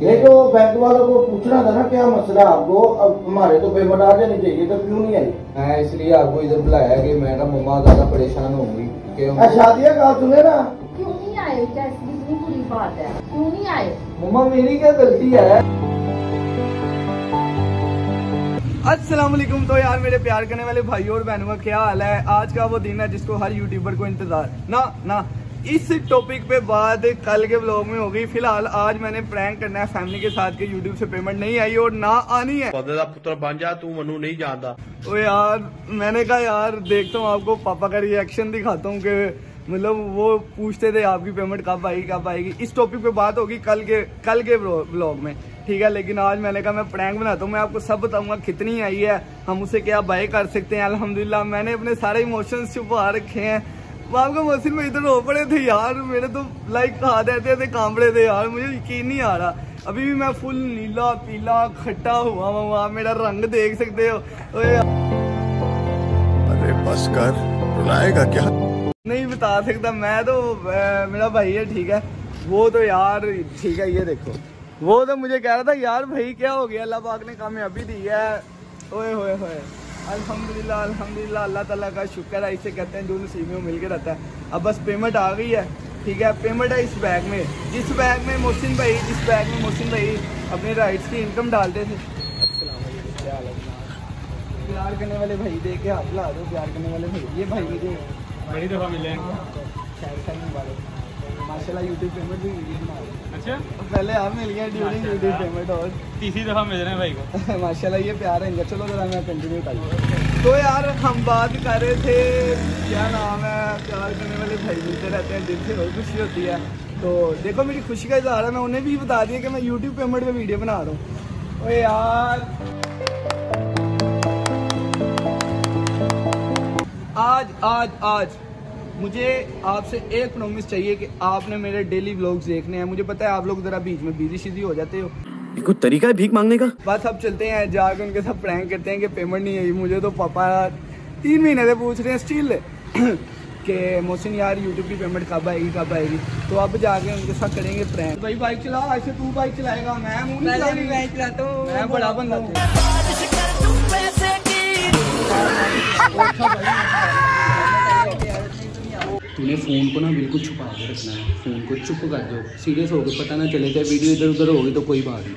ये तो बैंक वालों को पूछना था ना क्या मसला आपको, अब हमारे तो पेमेंट आ जानी चाहिए, तो क्यों नहीं आई? मैं इसलिए आपको इधर बुलाया कि मैं ना मम्मा ज्यादा परेशान होंगी कि शादियाँ का सुने ना। क्यों नहीं आए? कैसी इतनी बुरी बात है, क्यों नहीं आए? मम्मा मेरी क्या गलती है? अस्सलाम वालेकुम। तो यार मेरे प्यार करने वाले भाइयों और बहनों का क्या हाल है? आज का वो दिन है जिसको हर यूट्यूबर को इंतजार ना इस टॉपिक पे बात कल के व्लॉग में होगी। फिलहाल आज मैंने प्रैंक करना है फैमिली के साथ के यूट्यूब से पेमेंट नहीं आई और ना आनी है। पुत्र बन जा, तू मनु नहीं जानता। तो यार मैंने कहा यार देखता हूँ आपको पापा का रिएक्शन दिखाता हूँ कि मतलब वो पूछते थे आपकी पेमेंट कब आएगी। इस टॉपिक पे बात होगी कल के व्लॉग में, ठीक है। लेकिन आज मैंने कहा मैं प्रैंक बनाता हूँ, मैं आपको सब बताऊंगा कितनी आई है, हम उसे क्या बाय कर सकते हैं। अल्हम्दुलिल्लाह मैंने अपने सारे इमोशंस छुपा रखे हैं। आपका मोहसिन में इधर रो पड़े थे यार, मेरे तो लाइक हाथ ऐसे कांपड़े थे यार, मुझे यकीन नहीं आ रहा। अभी भी मैं फुल नीला पीला खट्टा हुआ हूँ, आप मेरा रंग देख सकते हो। अरे बस कर, रुलाएगा क्या? नहीं बता सकता मैं तो, मेरा भाई है ठीक है, वो तो यार ठीक है। ये देखो वो तो मुझे कह रहा था यार भाई क्या हो गया, अल्लाह पाक ने कामयाबी दी है। ओए होए होए, अल्हम्दुलिल्लाह अल्लाह ताला का शुक्र है। इसे कहते हैं जो नसीब में मिल के रहता है। अब बस पेमेंट आ गई है, ठीक है। पेमेंट है इस बैग में, जिस बैग में मोहसिन भाई अपने राइट्स की इनकम डालते थे। प्यार करने वाले भाई दे के हाथ ला दो, प्यार करने वाले भाई। ये भाई मुझे बड़ी दफा मिले माशाल्लाह यूट्यूब पेमेंट भी बना रहे। अच्छा, पहले आप मिल गए ड्यूरिंग यूट्यूब पेमेंट और तीसरी दफा मिल रहे हैं भाई को। माशाल्लाह ये प्यार है। चलो जरा मैं कंटिन्यू करूँ। तो यार हम बात कर रहे थे, क्या नाम है, प्यार करने वाले भाई मिलते रहते हैं, दिल से बहुत खुशी होती है। तो देखो मेरी खुशी का इजहार है, मैं उन्हें भी बता दिया कि मैं यूट्यूब पेमेंट पे वीडियो बना रहा हूँ। ओए यार आज मुझे आपसे एक प्रॉमिस चाहिए कि आपने मेरे डेली व्लॉग्स देखने हैं। मुझे पता है आप लोग जरा बीच में बिजी शिजी हो जाते हो, कुछ तरीका है भीख मांगने का? बस अब चलते हैं जाकर उनके साथ प्रैंक करते हैं कि पेमेंट नहीं आई। मुझे तो पापा 3 महीने से पूछ रहे हैं स्टिल कि मोहसिन यार यूट्यूब की पेमेंट कब आएगी। तो अब जाके उनके साथ करेंगे प्रैंक। भाई बाइक चला, ऐसे तू बाइक चलाएगा, मैं चलाता हूँ, मैं बड़ा बंदा हूँ। तूने फ़ोन को ना बिल्कुल छुपा के रखना है, फ़ोन को चुप कर दो, सीरियस होकर पता ना चले चाहे वीडियो इधर उधर होगी तो कोई बात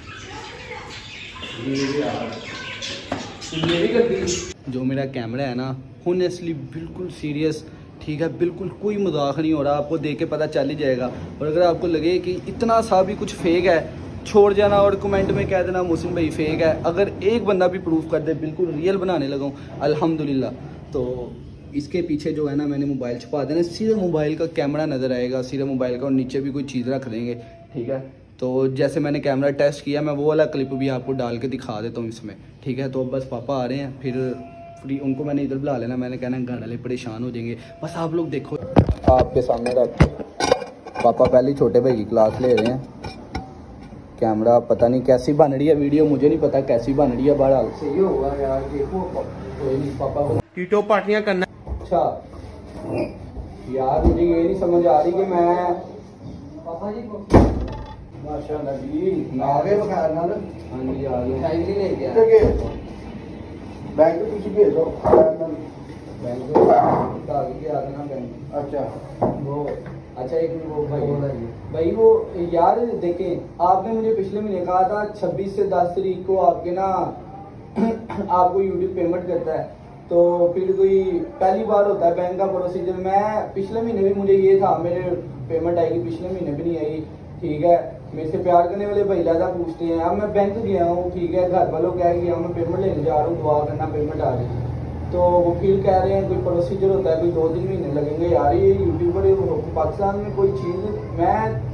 नहीं। जो मेरा कैमरा है ना ऑनेस्टली बिल्कुल सीरियस, ठीक है, बिल्कुल कोई मजाक नहीं हो रहा, आपको देख के पता चल ही जाएगा। और अगर आपको लगे कि इतना सा भी कुछ फेक है छोड़ जाना और कमेंट में कह देना मोहसिन भाई फेक है। अगर एक बंदा भी प्रूफ कर दे बिल्कुल रियल बनाने लगा हूँ अल्हम्दुलिल्लाह। तो इसके पीछे जो है ना मैंने मोबाइल छुपा देना, सीधे मोबाइल का कैमरा नज़र आएगा, सीधे मोबाइल का, और नीचे भी कोई चीज़ रख देंगे, ठीक है। तो जैसे मैंने कैमरा टेस्ट किया, मैं वो वाला क्लिप भी आपको डाल के दिखा देता हूँ इसमें, ठीक है। तो अब बस पापा आ रहे हैं, फिर फ्री उनको मैंने इधर बुला लेना, मैंने कहना घर वाले परेशान हो जाएंगे। बस आप लोग देखो, आपके सामने रख पापा पहले छोटे भाई की क्लास ले रहे हैं। कैमरा पता नहीं कैसी बन रही है, वीडियो मुझे नहीं पता कैसी बन रही है, बहरहाल सही होगा यार। देखो कोई नहीं, पापा कीटो पार्टियां करना। अच्छा यार मुझे ये नहीं समझ आ रही कि मैं पापा जी माशाल्लाह जी आ गए बखैर नाल। हाँ जी आ गए। साइकिल ही लेके आए बैंक तो तुझे भेज दो, बैंक डाल के आ देना बैंक। अच्छा वो अच्छा एक वो भाई वो यार देखें, आपने मुझे पिछले महीने कहा था 26 से 10 तारीख को आपके ना आपको यूट्यूब पेमेंट करता है, तो फिर कोई पहली बार होता है बैंक का प्रोसीजर। मैं पिछले महीने भी मुझे ये था मेरे पेमेंट आएगी, पिछले महीने भी नहीं आई, ठीक है। मेरे से प्यार करने वाले भाई ज़्यादा पूछते हैं। अब मैं बैंक गया हूँ, ठीक है, घर वालों कह गया मैं पेमेंट लेने जा रहा हूँ, दुआ करना पेमेंट आ गई। तो वो फिर कह रहे हैं कोई प्रोसीजर होता है, कोई 2-3 महीने लगेंगे। यार ये यूट्यूबर पाकिस्तान में कोई चीज़, मैं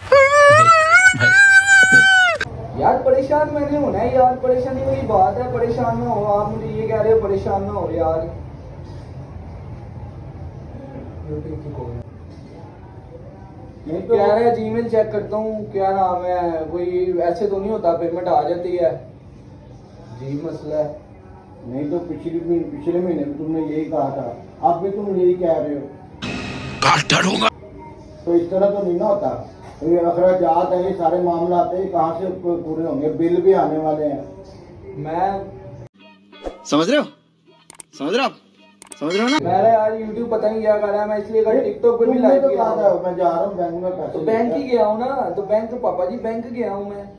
यार परेशान मैंने होना है यार, परेशानी वाली बात है, परेशान ना हो आप। मुझे ये कह रहे हो परेशान ना हो यार। मैं कह रहा है जीमेल चेक करता हूँ, क्या नाम है, कोई ऐसे तो नहीं होता पेमेंट आ जाती है जी, मसला है। नहीं तो पिछले महीने में तुमने यही कहा था, अब भी तुम यही कह रहे हो, काट डालूंगा। तो इस तरह तो नहीं ना होता। ये अखराजात है, ये सारे मामला आते हैं, कहाँ से पूरे होंगे? बिल भी आने वाले हैं। मैं समझ रहे हो आप समझ रहे हो ना? मेरा यार YouTube पता नहीं क्या कर रहा है, मैं इसलिए कल TikTok पे भी तुमने लाइव तो किया कहा हूं। था मैं जा रहा हूँ बैंक में पैसे तो बैंक लेकर। ही गया हूँ ना, तो बैंक पापा जी बैंक गया हूँ मैं।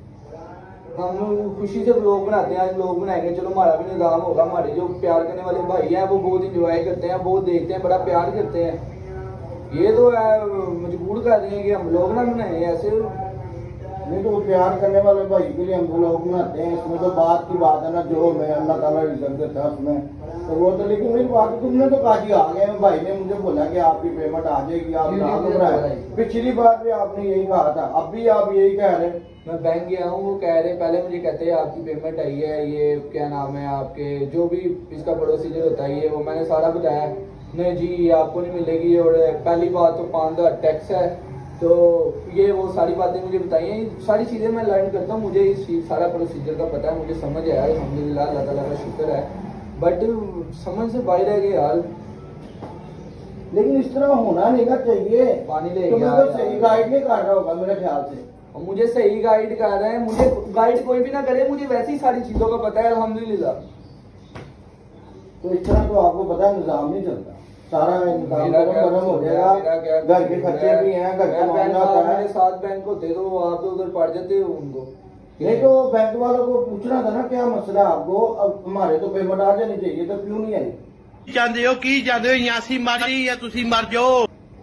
हम खुशी से व्लॉग बनाते हैं, आज व्लॉग बनाएंगे, चलो हमारा भी निजाम होगा। हमारे जो प्यार करने वाले भाई हैं वो बहुत इंजॉय करते हैं, बहुत देखते हैं, बड़ा प्यार करते हैं। ये तो मजबूर कर रहे हैं कि हम व्लॉग ना बनाए ऐसे। नहीं तो वो प्यार करने वाले भाई के लिए हम लोग बनाते हैं, इसमें तो बात की बात है ना, जो मैं अल्लाह ताला रिजल्ट देता है उसमें तो वो तो। लेकिन मेरी बात तुमने तो काजी आ गए, भाई ने मुझे बोला कि आपकी पेमेंट आ जाएगी, आप ना घबराए। पिछली बार भी आपने यही कहा था, अब भी आप यही कह रहे हैं। मैं बैंक गया हूँ, वो कह रहे पहले मुझे कहते हैं आपकी पेमेंट आई है, ये क्या नाम है आपके, जो भी इसका प्रोसीजर होता है ये वो मैंने सारा बताया। नहीं जी ये आपको नहीं मिलेगी, और पहली बात तो 5,000 टैक्स है, तो ये वो सारी बातें मुझे बताई हैं। सारी चीज़ें मैं लर्न करता हूँ, मुझे इस चीज़ सारा प्रोसीजर का पता है, मुझे समझ आया अल्हम्दुलिल्लाह, अल्लाह ताला का शुक्र है। बट समझ से बाहर है कि यार लेकिन इस तरह होना नहीं ना चाहिए। पानी ले तुम्हें गया तो सही गाइड नहीं कर रहा होगा मेरे ख्याल से। और मुझे सही गाइड कर रहे हैं, मुझे गाइड कोई भी ना करे, मुझे वैसी सारी चीज़ों का पता है अल्हम्दुलिल्लाह। तो इस तरह तो आपको पता है निजाम नहीं चलता, सारा निजाम गरम हो जाएगा। घर के खर्चे भी हैं, घर का मामला है। मेरे साथ बैंक होते तो आप तो उधर पड़ जाते हो उनको। नहीं तो बैंक वालों को पूछना था ना क्या मसला है आपको। अब हमारे तो पेमेंट आ जानी चाहिए, तो क्यों नहीं आई? चाहते हो यहाँ से मारी या तुसी मर जाओ।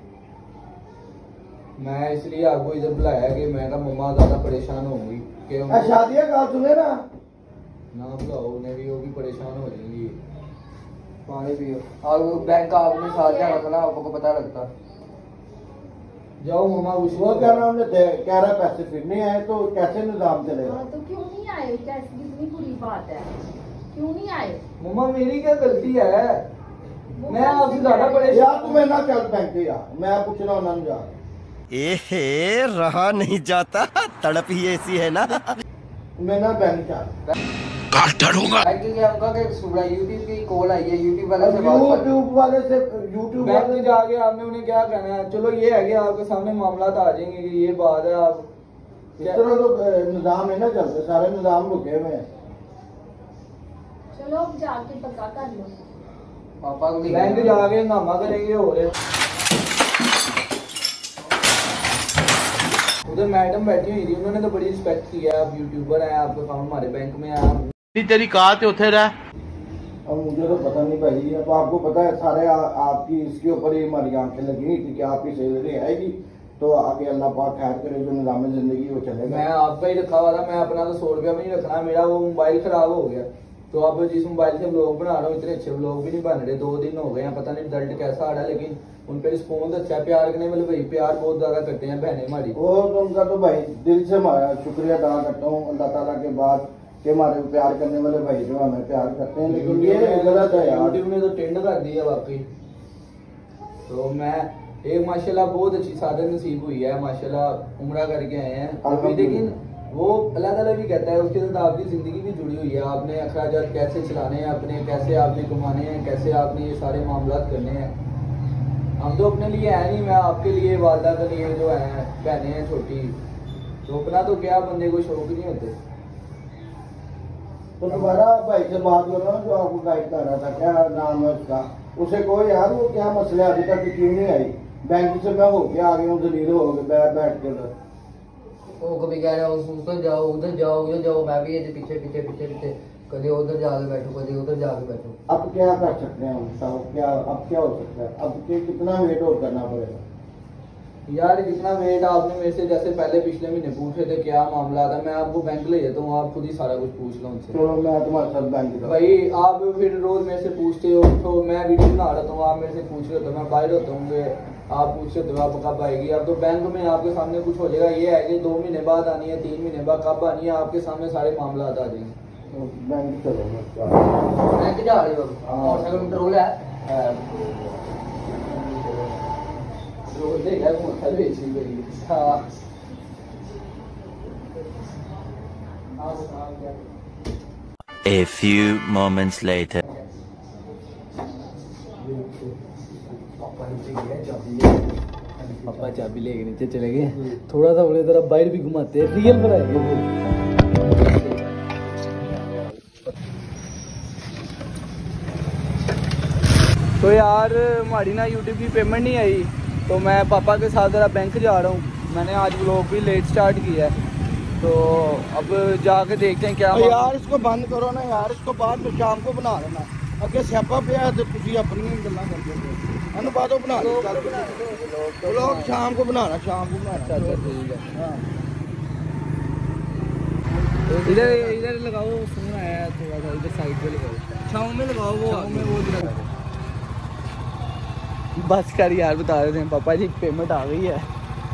मैं इसलिए आपको इधर बुलाया कि मैं कहा मम्मा ज्यादा परेशान होंगी कि शादियाँ का सुने ना ना बुलाओ, उन्हें भी वो भी परेशान हो जाएंगी। पानी पियो, और वो बैंक का आपने साथ जाना था ना, आपको पता लगता। जाओ मम्मा वो क्या नाम लेते हैं, कह रहा है पैसे फिर नहीं आए, तो कैसे निजाम चलेगा? हाँ, तो क्यों नहीं आए? कैसी कितनी बुरी बात है, क्यों नहीं आए? मम्मा मेरी क्या गलती है? वो मैं आपसे कैसे ज्यादा आए? परेशान यार तुम्हें ना चल बैंक यार, मैं पूछना होना नहीं जा एहे रहा नहीं जाता, तड़प ही ऐसी है ना। मैं ना बैंक चल। बैंक गया उनका कि सुबह यूट्यूब की कॉल आई है, यूट्यूब वाले से बात कर। यूट्यूब बैंक में जाके आपने उन्हें क्या कहना है? चलो ये है कि आपके सामने मामला आ जाएंगे कि ये बात है। आप इस तरह तो निजाम है ना चलते, सारे निजाम रुके हुए हैं। चलो अब जाके पक्का कर लो। पापा को बैंक जाके हंगामा करेंगे हो रहे। उधर मैडम बैठी हुई थी, उन्होंने तो बड़ी रिस्पेक्ट की है, आप यूट्यूबर हैं, आपका अकाउंट हमारे बैंक में है। तेरी कहा उठे रहा। अब मुझे तो पता नहीं भाई, अब आपको पता है सारे आपकी इसके ऊपर ही हमारी आंखें लगी हुई थी कि आपकी सैलरी आएगी तो आगे अल्लाह पाक खैर करे, जो निजाम जिंदगी वो चलेगा। मैं आपका ही रखा हुआ था, मैं अपना तो 100 रुपया भी नहीं रखना, मेरा वो मोबाइल खराब हो गया। तो अब जिस मोबाइल से व्लॉग बना रहा हूँ, इतने अच्छे व्लॉग भी नहीं बन रहे, 2 दिन हो गए हैं, पता नहीं रिजल्ट कैसा आ रहा है, लेकिन उन पर रिस्पॉन्स अच्छा है। प्यार करने वाले भाई प्यार बहुत ज्यादा करते हैं बहनें हमारी। और तो उनका तो भाई दिल से शुक्रिया अदा करता हूँ अल्लाह ताला के बाद कि हमारे प्यार करने वाले भाई जो हमें प्यार करते हैं। लेकिन ये गलत है यार, यूट्यूब ने तो टेंड कर दिया वाकई। तो मैं एक माशाल्लाह बहुत अच्छी सादत नसीब हुई है, माशाल्लाह उम्रा करके आए हैं अभी। लेकिन वो अल्लाह ताला भी कहता है उसके साथ आपकी जिंदगी भी जुड़ी हुई है, आपने अखराजात कैसे चलाने हैं अपने, कैसे आपने कमाने हैं, कैसे आपने ये सारे मामला करने हैं। हम तो अपने लिए है नहीं, मैं आपके लिए, वालदा के लिए जो है बहनें हैं छोटी, तो अपना तो क्या बंदे को शौक नहीं होते। तो दोबारा भाई से बात करो ना जो आपको गाइड कर रहा था, क्या नाम है उसका, उसे कोई यार वो क्या मसला अभी तक क्यों नहीं आई? बैंक से मैं होके आ गया हूँ, जलील हो गए बैठ के उधर। वो कभी कह रहा है उधर जाओ उधर जाओ उधर जाओ, मैं भी ये पीछे पीछे पीछे पीछे कभी उधर जाके बैठो कभी उधर जाके बैठो। अब क्या कर सकते हैं हम बताओ, क्या अब क्या हो सकता है? अब कितना वेट और करना पड़ेगा? यार जितना वेट आपने मेरे से, जैसे पहले पिछले महीने पूछे थे क्या मामला था, मैं आपको बैंक ले जाता हूँ, आप खुद ही सारा कुछ पूछ लो उनसे। चलो मैं तुम्हारे साथ बैंक भाई आप फिर रोज मेरे से पूछते हो, तो मैं वीडियो बना रहा हूँ, आप मेरे से पूछ रहे हो, मैं बाहर होता हूँ, आप पूछ रहे हो आप कब आएगी। अब तो बैंक में आपके सामने कुछ हो जाएगा, ये है कि 2 महीने बाद आनी है, 3 महीने बाद कब आनी है, आपके सामने सारे मामला आ जाएंगे। बैंक चलो बैंक जा रहे हो मोटरसाइकिल कंट्रोल है रोज देगा मोटरसाइकिल बेची गई। हाँ A few moments later. पापा नीचे गया चाबी पापा चाबी लेके नीचे चले गए, थोड़ा सा बोले जरा बाहर भी घुमाते हैं, रियल बनाएंगे। तो यार हमारी ना यूट्यूब की पेमेंट नहीं आई, तो मैं पापा के साथ ज़रा बैंक जा रहा हूँ। मैंने आज व्लॉग भी लेट स्टार्ट किया है, तो अब जाके देखते हैं क्या। यार इसको बंद करो ना यार, इसको बाद में शाम को बना लेना। अगे स्यापा पे तो तुम अपनी गल्ला करते हो, बातों बना लो, व्लॉग शाम को बनाना, शाम को बनाना। अच्छा ठीक है। इधर इधर लगाओ, फोन आया है थोड़ा सा, इधर साइड पे लगाओ, छाँव में लगाओ, वो बस कर यार, बता रहे थे पापा जी पेमेंट आ गई है।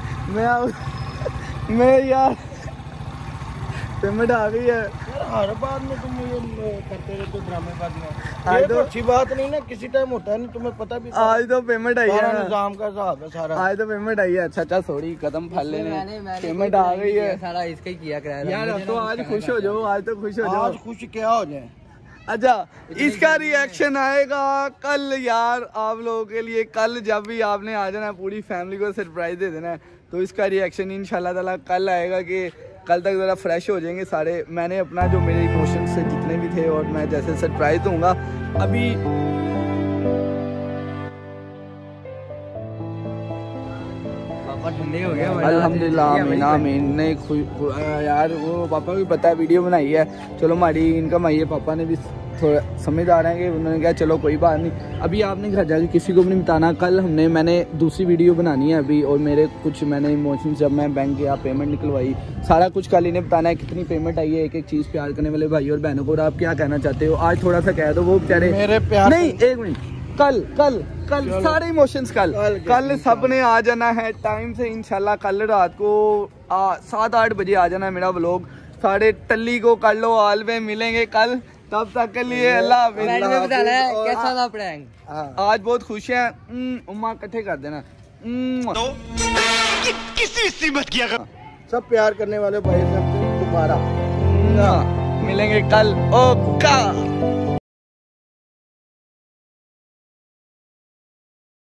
मैं यार पेमेंट आ गई है। हर बार में तुम ये करते रहते हो ड्रामेबाजियां, ये तो अच्छी बात नहीं ना, किसी टाइम होता है नहीं, तुम्हें पता भी। आज तो पेमेंट आई है, निजाम का हिसाब है सारा। आज तो पेमेंट आई है। अच्छा सॉरी, कदम फल लेने, पेमेंट आ गई है, सारा इसका ही किया कराया यार। अब तो आज खुश हो जाओ, आज तो खुश हो जाओ। आज खुश क्या हो जाए। अच्छा इसका रिएक्शन आएगा कल यार आप लोगों के लिए। कल जब भी आपने आ जाना है, पूरी फैमिली को सरप्राइज दे देना है, तो इसका रिएक्शन इंशाल्लाह ताला कल आएगा कि कल तक ज़रा फ्रेश हो जाएंगे सारे। मैंने अपना जो मेरे इमोशंस से जितने भी थे, और मैं जैसे सरप्राइज दूंगा अभी। पापा ठंडे हो गया अल्हम्दुलिल्लाह, आमीन आमीन। नहीं यार, वो पापा को पता है वीडियो बनाई है, चलो हमारी इनकम आई है। पापा ने भी थोड़ा समझदार हैं कि उन्होंने कहा चलो कोई बात नहीं, अभी आपने घर जाके किसी को भी नहीं बताना। कल मैंने दूसरी वीडियो बनानी है अभी, और मेरे कुछ मैंने इमोशंस, जब मैं बैंक गया पेमेंट निकलवाई, सारा कुछ कल इन्हें बताना है कितनी पेमेंट आई है, एक एक चीज़। प्यार करने वाले भाई और बहनों को, और आप क्या कहना चाहते हो आज थोड़ा सा कह दो। वो बेचारे मेरे प्यार नहीं, एक मिनट, कल सारे इमोशंस कल सब ने आ जाना है टाइम से इंशाल्लाह। कल रात को 7-8 बजे आ जाना है मेरा व्लॉग। साढ़े टल्ली को कर लो, आल में मिलेंगे कल, तब तक के लिए अल्लाह हाफिज़। कैसा था प्रैंक? आज बहुत खुश हैं, उम्मा इकट्ठे कर देना। तो किसी सीमत किया कर। सब प्यार करने वाले भाई सब दोबारा मिलेंगे कल। ओका।